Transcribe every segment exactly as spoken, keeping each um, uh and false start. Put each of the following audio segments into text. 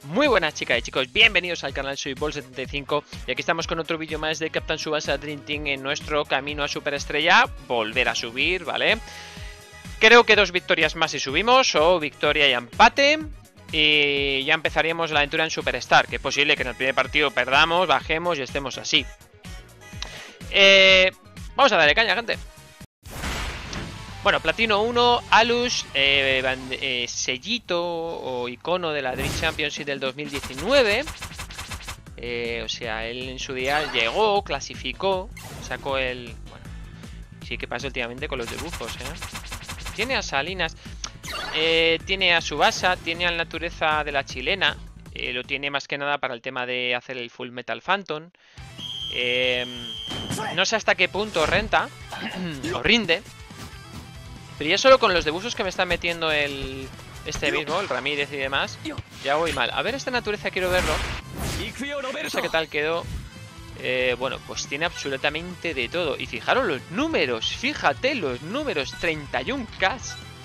Muy buenas chicas y chicos, bienvenidos al canal, soy Bol setenta y cinco y aquí estamos con otro vídeo más de Captain Tsubasa Dream Team en nuestro camino a Superestrella, volver a subir, ¿vale? Creo que dos victorias más y subimos, o victoria y empate, y ya empezaríamos la aventura en Superstar, que es posible que en el primer partido perdamos, bajemos y estemos así. Eh, vamos a darle caña, gente. Bueno, Platino uno, Alus, eh, eh, sellito o icono de la Dream Championship del dos mil diecinueve. Eh, o sea, él en su día llegó, clasificó, sacó el... Bueno, sí que pasa últimamente con los dibujos, ¿eh? Tiene a Salinas, eh, tiene a Tsubasa, tiene a la naturaleza de la chilena. Eh, lo tiene más que nada para el tema de hacer el Full Metal Phantom. Eh, no sé hasta qué punto renta o rinde. Pero ya solo con los debusos que me está metiendo el... Este mismo, el Ramírez y demás, ya voy mal. A ver, esta naturaleza quiero verlo. No sé qué tal quedó. Eh, bueno, pues tiene absolutamente de todo. Y fijaros los números, fíjate los números, treinta y uno K.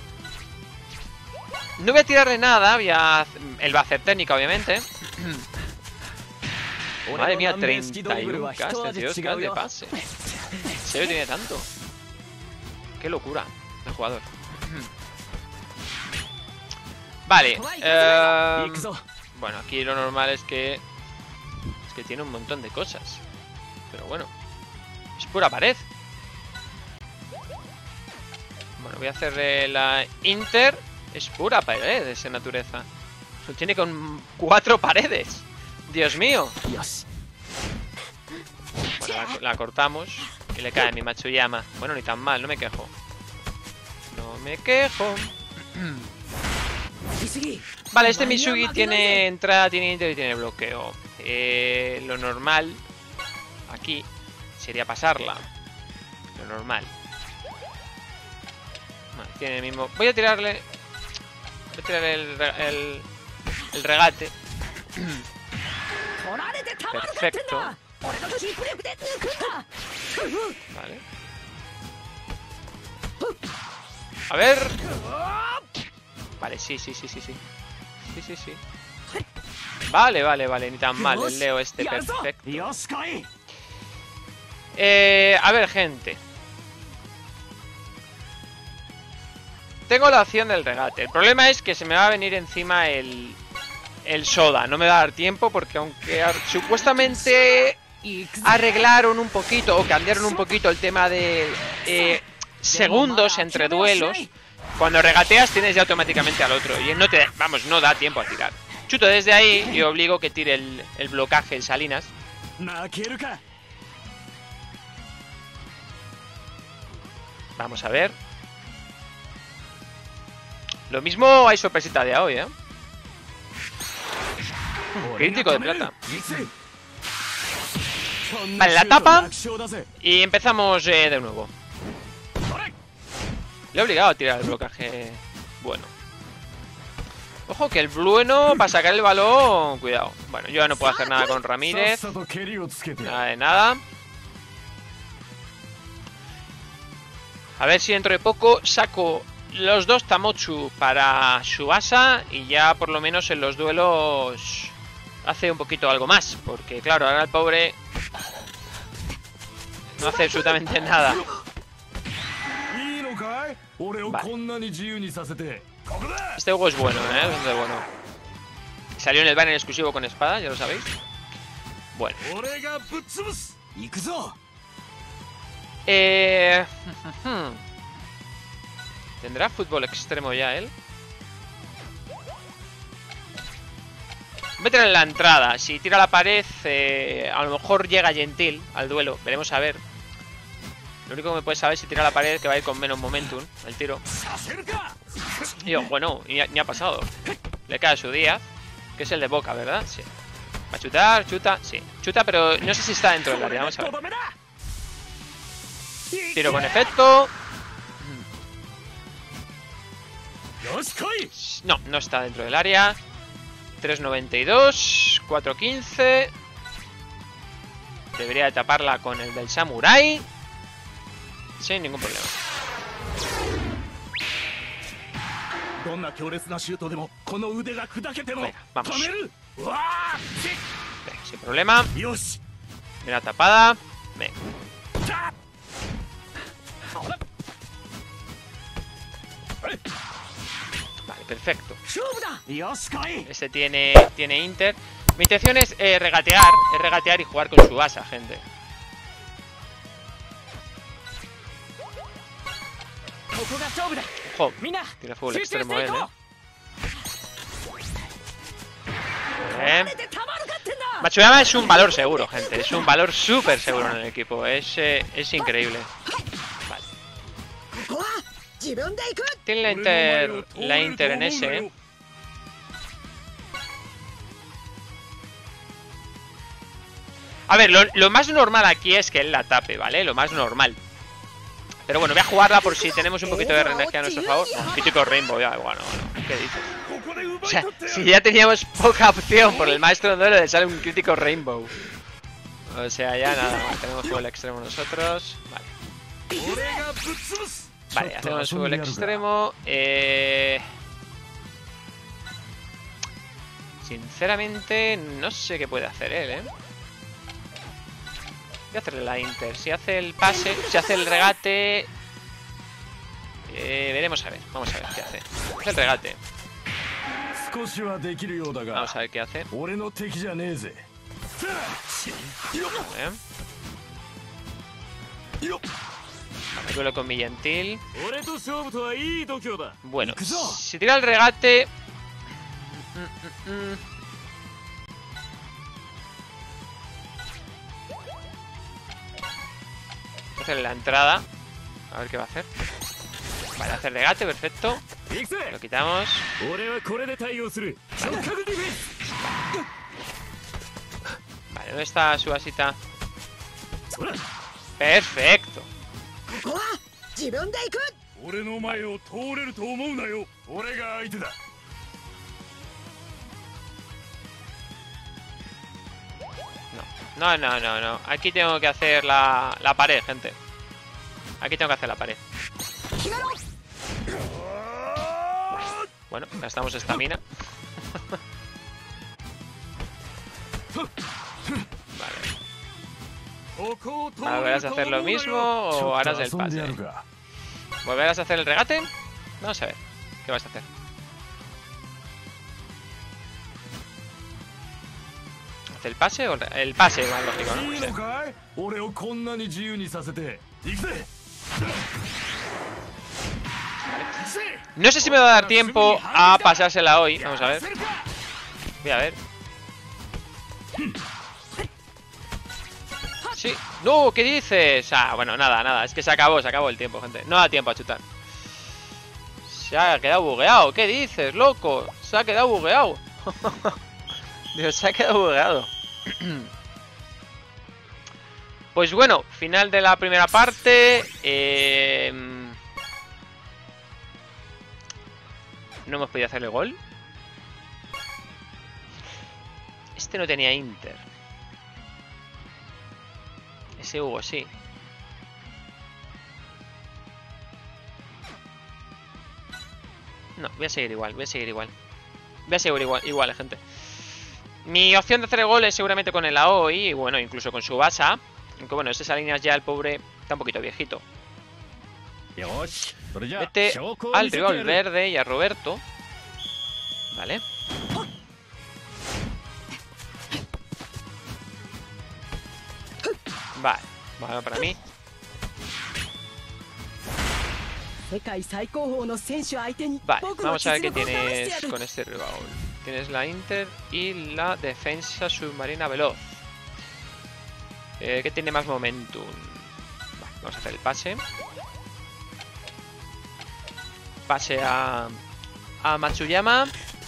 No voy a tirarle nada, voy a... Él va a hacer técnica, obviamente. Madre mía, treinta y uno K, treinta y dos K de pase. ¿En serio tiene tanto? Qué locura el jugador. Vale, eh, bueno, aquí lo normal es que es que tiene un montón de cosas. Pero bueno, es pura pared. Bueno, voy a hacerle la Inter. Es pura pared esa naturaleza. Tiene con cuatro paredes. Dios mío. Bueno, la, la cortamos y le cae mi Matsuyama. Bueno, ni tan mal, no me quejo. No me quejo. Vale, este Misugi tiene entrada, tiene inter y tiene bloqueo. Eh, lo normal aquí sería pasarla. Lo normal. Vale, tiene el mismo. Voy a tirarle. Voy a tirarle el, el, el regate. Perfecto. Vale. A ver. Vale, sí, sí, sí, sí, sí. Sí, sí, sí. Vale, vale, vale, ni tan mal. El Leo este, perfecto. Eh, a ver, gente. Tengo la opción del regate. El problema es que se me va a venir encima el... El Soda. No me va a dar tiempo porque aunque supuestamente arreglaron un poquito o cambiaron un poquito el tema de... Eh, segundos entre duelos. Cuando regateas tienes ya automáticamente al otro y no te, vamos, no da tiempo a tirar. Chuto desde ahí y obligo que tire el, el blocaje el Salinas. Vamos a ver. Lo mismo hay sorpresita de hoy, ¿eh? Crítico de plata. Vale, la tapa. Y empezamos eh, de nuevo. Le he obligado a tirar el blocaje bueno. Ojo que el bueno para sacar el balón. Cuidado. Bueno, yo ya no puedo hacer nada con Ramírez. Nada de nada. A ver si dentro de poco saco los dos Tamotsu para Tsubasa. Y ya por lo menos en los duelos hace un poquito algo más. Porque claro, ahora el pobre no hace absolutamente nada. Vale. Este juego es bueno, ¿eh? Es bastante bueno. Salió en el banner exclusivo con espada, ya lo sabéis. Bueno. Eh... ¿Tendrá fútbol extremo ya él? Voy a tirar en la entrada. Si tira la pared, eh, a lo mejor llega Gentil al duelo. Veremos a ver. Lo único que me puede saber es si tira la pared, que va a ir con menos momentum el tiro. Y yo, bueno, ni ha, ni ha pasado. Le cae a su Díaz, que es el de Boca, ¿verdad? Sí. Va a chutar, chuta, sí. Chuta, pero no sé si está dentro del área. Vamos a ver. Tiro con efecto. No, no está dentro del área. tres noventa y dos, cuatro quince. Debería de taparla con el del Samurai. Sin ningún problema. Venga, vamos. Venga, sin problema. Mira tapada. Venga. Vale, perfecto. Este tiene, tiene Inter. Mi intención es eh, regatear, es regatear y jugar con su asa, gente. Ojo, tiene fuego extremo él, eh. Bien. Matsuyama es un valor seguro, gente. Es un valor súper seguro en el equipo. Es, eh, es increíble. Vale. Tiene la Inter, la Inter en ese, eh. A ver, lo, lo más normal aquí es que él la tape, ¿vale? Lo más normal. Pero bueno, voy a jugarla por si tenemos un poquito de energía a nuestro favor. No, crítico Rainbow, ya, bueno, bueno, ¿qué dices? O sea, si ya teníamos poca opción por el maestro duelo de sale un crítico Rainbow. O sea, ya nada más. Tenemos fuego extremo nosotros. Vale. Vale, hacemos fuego extremo. Eh... Sinceramente, no sé qué puede hacer él, ¿eh? Voy a hacerle la Inter. Si hace el pase, si hace el regate... Eh, veremos a ver. Vamos a ver qué hace. Hace el regate. Vamos a ver qué hace. Vale. Vale, duelo con mi gentil. Bueno, si tira el regate... Mm, mm, mm. Hacerle la entrada. A ver qué va a hacer. Vale, hacer regate, perfecto. Lo quitamos. Vale, vale, ¿dónde está su asita? Perfecto. No, no, no, no. Aquí tengo que hacer la, la pared, gente. Aquí tengo que hacer la pared. Bueno, gastamos estamina. Vale. ¿Volverás a hacer lo mismo o harás el pase? ¿Volverás a hacer el regate? Vamos a ver. ¿Qué vas a hacer? ¿El pase o el pase? Más lógico, ¿no? Sí. Vale. No sé si me va a dar tiempo a pasársela hoy. Vamos a ver. Voy a ver. Sí. No, ¿qué dices? Ah, bueno, nada, nada. Es que se acabó, se acabó el tiempo, gente. No da tiempo a chutar. Se ha quedado bugueado. ¿Qué dices, loco? Se ha quedado bugueado. Dios, se ha quedado bugueado. Pues bueno, final de la primera parte. eh... No hemos podido hacerle gol. Este no tenía Inter. Ese Hugo sí. No, voy a seguir igual, voy a seguir igual. Voy a seguir igual, igual, gente. Mi opción de hacer el gol es seguramente con el Aoi y bueno, incluso con su Basa. Aunque bueno, esas líneas ya el pobre está un poquito viejito. Vete al rival verde y a Roberto. Vale. Vale, vale para mí. Vale, vamos a ver qué tienes con este rival. Tienes la Inter y la defensa submarina veloz. Eh, ¿Qué tiene más momentum? Vale, vamos a hacer el pase. Pase a, a Matsuyama.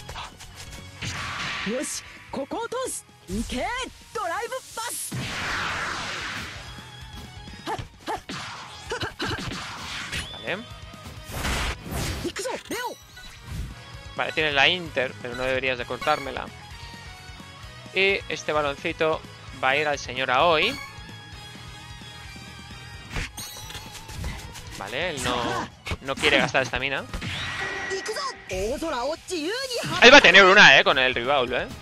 Vale. Vale, tienes la Inter, pero no deberías de cortármela. Y este baloncito va a ir al señor Aoi. Vale, él no, no quiere gastar estamina. Él va a tener una, eh, con el rival, eh.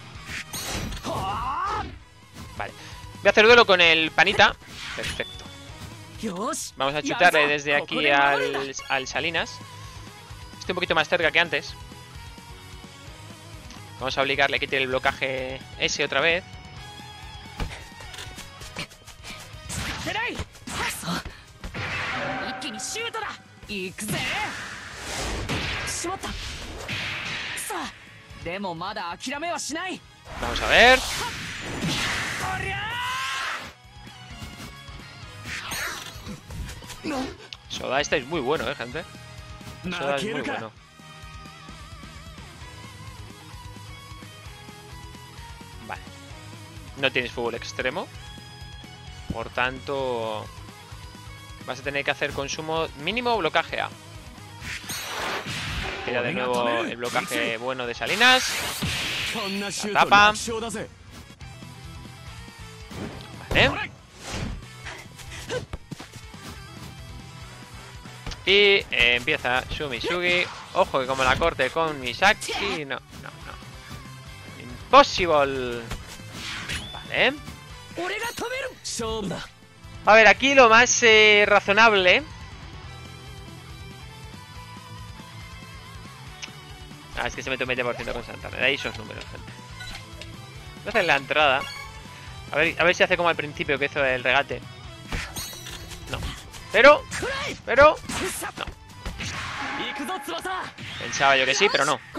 Vale. Voy a hacer duelo con el panita. Perfecto. Vamos a chutarle desde aquí al, al Salinas. Estoy un poquito más cerca que antes. Vamos a obligarle a quitar el blocaje ese otra vez. Vamos a ver. Soda, este es muy bueno, eh, gente. Soda es muy bueno. Vale. No tienes fútbol extremo. Por tanto, vas a tener que hacer consumo mínimo blocaje A. Tira de nuevo el blocaje bueno de Salinas. La tapa. Vale. Y eh, empieza Sumisugi. Ojo que como la corte con Misaki. No, no, no. Impossible. Vale. A ver, aquí lo más eh, razonable. Ah, es que se mete un veinte por ciento con Santana. De ahí esos números, gente. Voy a hacer la entrada. A ver, a ver si hace como al principio que hizo el regate. No. Pero, pero, no. Pensaba yo que sí, pero no.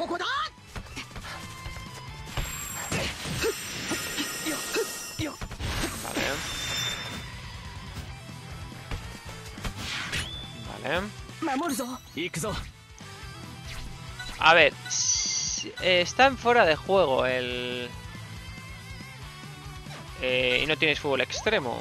Vale. Vale. A ver, eh, están fuera de juego el... Eh, y no tienes fútbol extremo.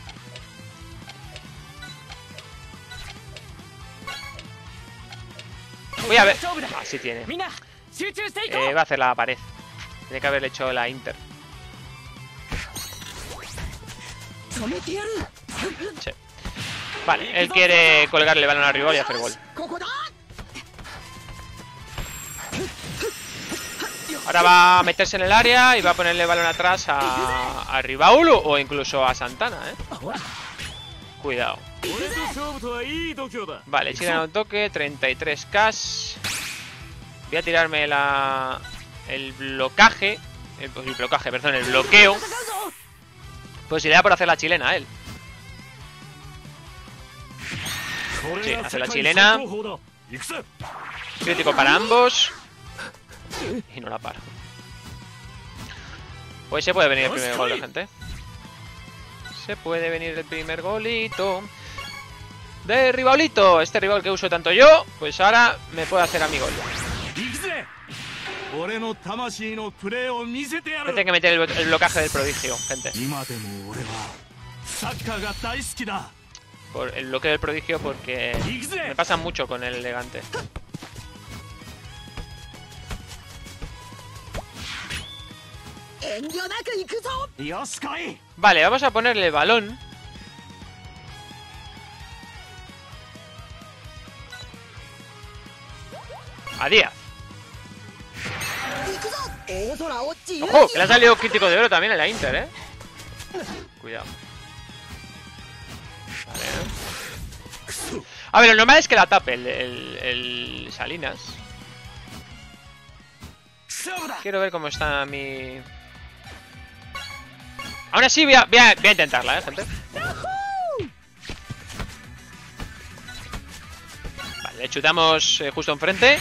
Voy a ver. Ah, sí tiene. Eh, va a hacer la pared. Tiene que haberle hecho la Inter. Sí. Vale, él quiere colgarle el balón al rival y hacer gol. Ahora va a meterse en el área y va a ponerle el balón atrás a, a Ribaul o incluso a Santana, ¿eh? Cuidado. Vale, si gana un toque, treinta y tres K. Voy a tirarme la... el blocaje. El, el blocaje, perdón, el bloqueo. Pues idea por hacer la chilena, él. Sí, hace la chilena. Crítico para ambos. Y no la para. Pues se puede venir el primer gol, gente. Se puede venir el primer golito de Ribaulito. Este rival que uso tanto yo, pues ahora me puede hacer a mi gol. Me tengo que meter el, el blocaje del prodigio, gente. Por el bloqueo del prodigio porque me pasa mucho con el elegante. Vale, vamos a ponerle el balón. A Díaz. ¡Ojo! Que le ha salido crítico de oro también en la Inter, ¿eh? Cuidado. Vale. A ver, lo normal es que la tape el, el, el Salinas. Quiero ver cómo está mi... Aún así voy a, voy a, voy a intentarla, ¿eh, gente? Vale, le chutamos eh, justo enfrente.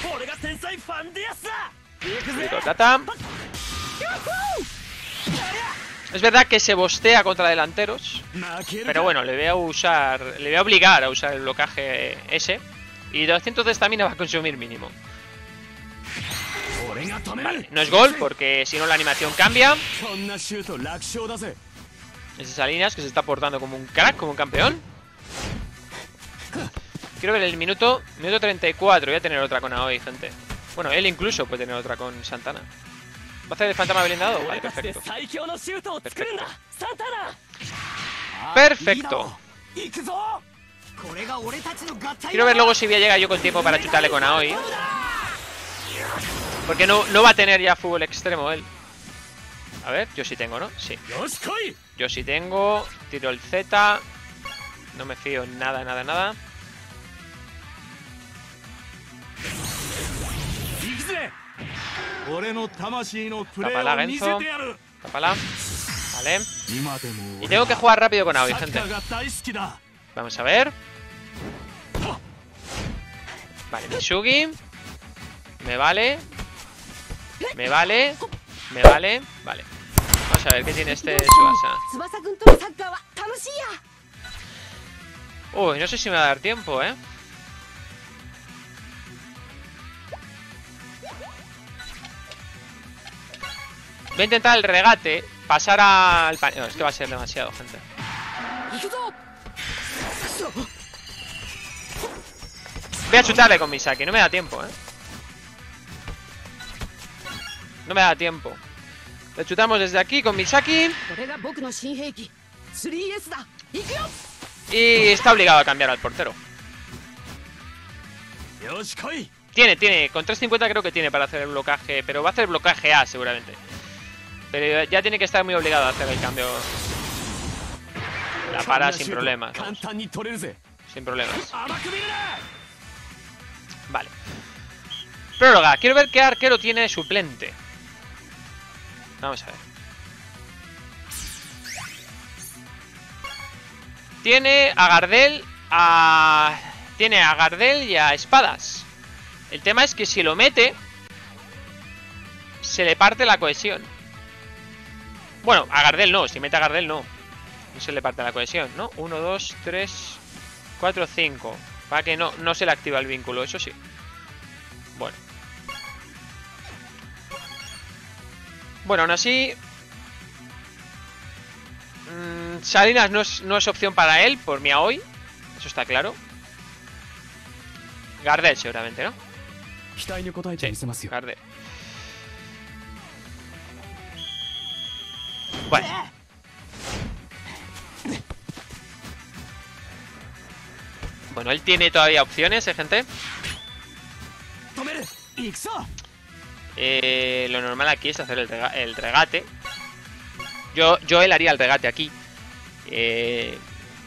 Plata. Es verdad que se bostea contra delanteros, pero bueno, le voy a usar, le voy a obligar a usar el blocaje ese. Y doscientos de estamina va a consumir mínimo. Vale, no es gol porque si no la animación cambia. Ese Salinas que se está portando como un crack, como un campeón. Quiero ver el minuto, minuto treinta y cuatro. Voy a tener otra con Aoi, gente. Bueno, él incluso puede tener otra con Santana. ¿Va a hacer el fantasma blindado? Vale, perfecto. Perfecto. Perfecto. Quiero ver luego si voy a llegar yo con tiempo para chutarle con Aoi. Porque no, no va a tener ya fútbol extremo él. A ver, yo sí tengo, ¿no? Sí. Yo sí tengo. Tiro el Z. No me fío en nada, nada, nada. Tapala, Genzo. Tapala. Vale. Y tengo que jugar rápido con Aoi, gente. Vamos a ver. Vale, Misugi. Me vale. Me vale. Me vale. Vale. Vamos a ver qué tiene este Tsubasa. Uy, no sé si me va a dar tiempo, ¿eh? Voy a intentar el regate. Pasar al pan... No, es que va a ser demasiado, gente. Voy a chutarle con Misaki. No me da tiempo, ¿eh? No me da tiempo. Le chutamos desde aquí con Misaki. Y está obligado a cambiar al portero. Tiene, tiene. Con tres cincuenta creo que tiene para hacer el blocaje. Pero va a hacer blocaje A seguramente. Pero ya tiene que estar muy obligado a hacer el cambio. La para sin problemas. Vamos. Sin problemas. Vale. Prórroga. Quiero ver qué arquero tiene suplente. Vamos a ver. Tiene a Gardel, a... Tiene a Gardel y a Espadas. El tema es que si lo mete, se le parte la cohesión. Bueno, a Gardel no, si mete a Gardel no. No se le parte la cohesión, ¿no? uno, dos, tres, cuatro, cinco. Para que no, no se le activa el vínculo, eso sí. Bueno. Bueno, aún así... Mmm, Salinas no es, no es opción para él, por mi Aoi. Eso está claro. Gardel seguramente, ¿no? Sí, Gardel. Bueno. Bueno, él tiene todavía opciones, ¿eh, gente? Eh, lo normal aquí es hacer el, rega el regate. Yo, yo él haría el regate aquí. Eh,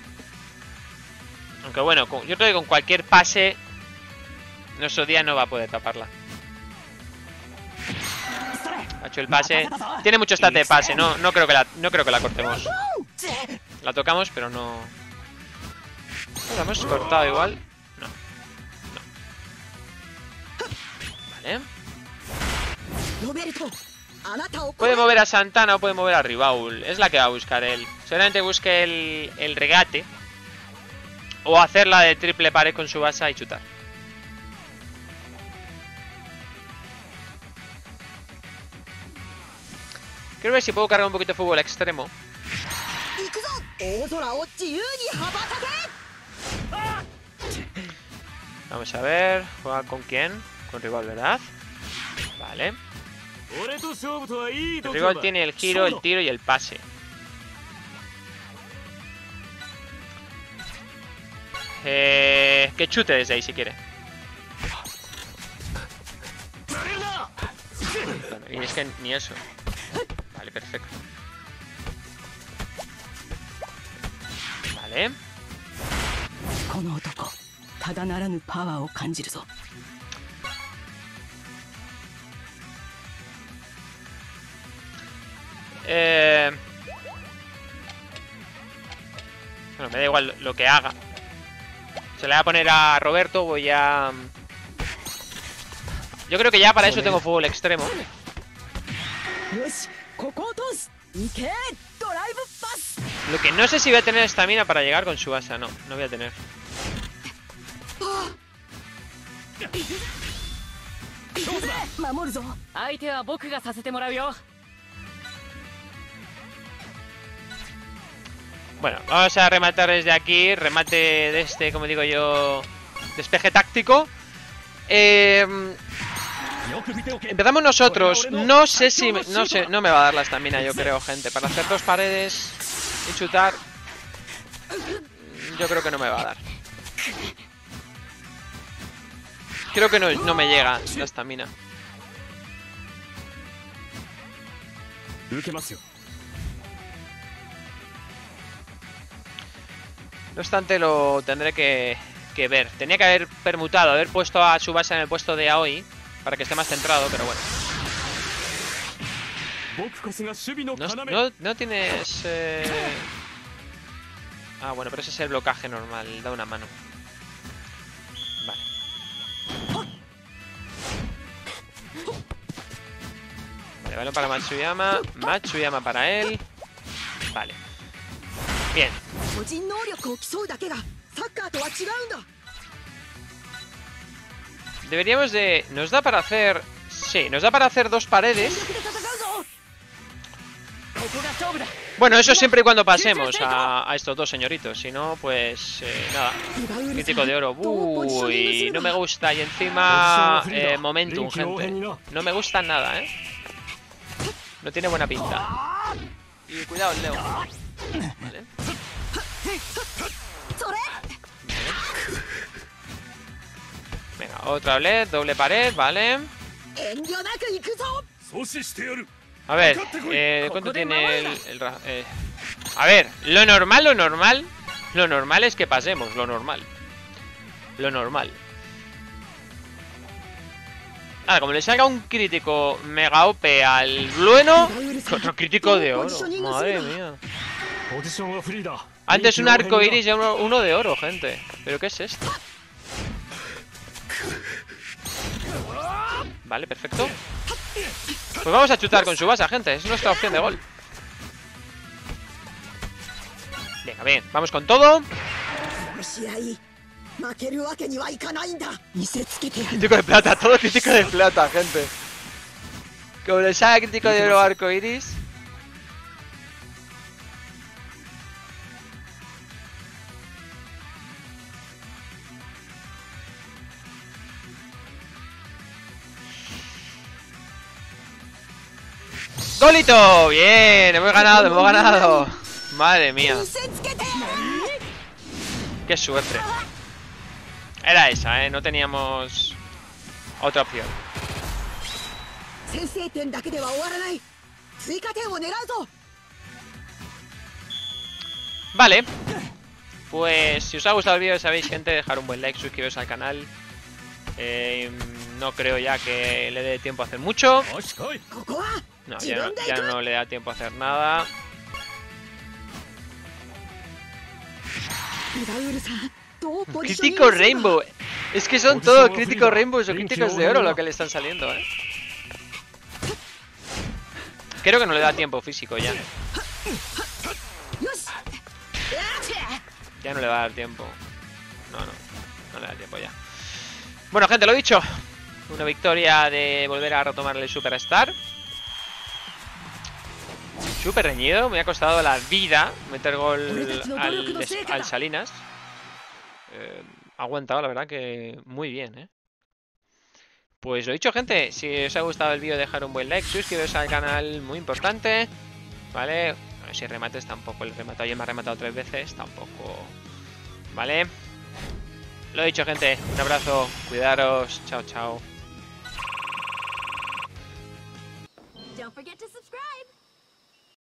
aunque bueno, con, yo creo que con cualquier pase nuestro día no va a poder taparla. Ha hecho el pase. Tiene mucho stat de pase, no, no, creo que la, no creo que la cortemos. La tocamos, pero no... ¿La hemos cortado igual? No. No. Vale. Puede mover a Santana o puede mover a Ribaul. Es la que va a buscar él. Seguramente busque el, el regate. O hacerla de triple pared con su base y chutar. Quiero ver si puedo cargar un poquito de fútbol extremo. Vamos a ver. ¿Juega con quién? Con Rival, ¿verdad? Vale. El Rival tiene el giro, el tiro y el pase. Eh, que chute desde ahí si quiere. Bueno, y es que ni eso. Vale, perfecto. Vale. Eh... Bueno, me da igual lo que haga. Se le va a poner a Roberto, voy a... Yo creo que ya para eso tengo fútbol extremo. Lo que no sé si voy a tener estamina para llegar con Tsubasa. No, no voy a tener. Bueno, vamos a rematar desde aquí. Remate de este, como digo yo, despeje táctico. Eh... Empezamos nosotros. No sé si... Me, no sé, no me va a dar la estamina, yo creo, gente. Para hacer dos paredes y chutar, yo creo que no me va a dar. Creo que no, no me llega la estamina. No obstante, lo tendré que, que ver. Tenía que haber permutado, haber puesto a Tsubasa en el puesto de Aoi para que esté más centrado, pero bueno. No, no, no tienes... Eh... Ah, bueno, pero ese es el blocaje normal. Da una mano. Vale. Vale, balón para Matsuyama. Matsuyama para él. Vale. Bien. Deberíamos de... Nos da para hacer... Sí, nos da para hacer dos paredes. Bueno, eso siempre y cuando pasemos a, a estos dos señoritos. Si no, pues... Eh, nada. Crítico de oro. Uy, no me gusta. Y encima... Eh, momentum, gente. No me gusta nada, ¿eh? No tiene buena pinta. Y cuidado el Leo. Vale. Venga, otra vez, doble pared, vale. A ver, eh, ¿cuánto tiene el... el eh? A ver, lo normal, lo normal Lo normal es que pasemos, lo normal Lo normal. Ahora, como le salga un crítico mega O P al Blueno, otro crítico de oro. Madre mía. Antes un arco iris y uno, uno de oro, gente. ¿Pero qué es esto? Vale, perfecto. Pues vamos a chutar con Tsubasa, gente. Es nuestra opción de gol. Venga, bien, vamos con todo. Crítico de plata, todo crítico de plata, gente. Como le sale crítico de oro arco iris. ¡Golito! Bien, hemos ganado, hemos ganado. Madre mía. Qué suerte. Era esa, ¿eh? No teníamos otra opción. Vale. Pues si os ha gustado el vídeo, sabéis, gente, dejar un buen like, suscribiros al canal. Eh, no creo ya que le dé tiempo a hacer mucho. No, ya no, ya no le da tiempo a hacer nada. Crítico Rainbow. Es que son todos críticos Rainbows o críticos de oro lo que le están saliendo, ¿eh? Creo que no le da tiempo físico ya. Ya no le va a dar tiempo. No, no. No le da tiempo ya. Bueno, gente, lo dicho. Una victoria de volver a retomar el Superstar. Súper reñido, me ha costado la vida meter gol al, al Salinas. Eh, ha aguantado, la verdad que muy bien, ¿eh? Pues lo dicho, gente, si os ha gustado el vídeo, dejar un buen like, suscribiros al canal, muy importante, ¿vale? A ver si remates tampoco, el rematado, ya me ha rematado tres veces, tampoco, ¿vale? Lo dicho, gente, un abrazo, cuidaros, chao, chao. Don't forget to subscribe.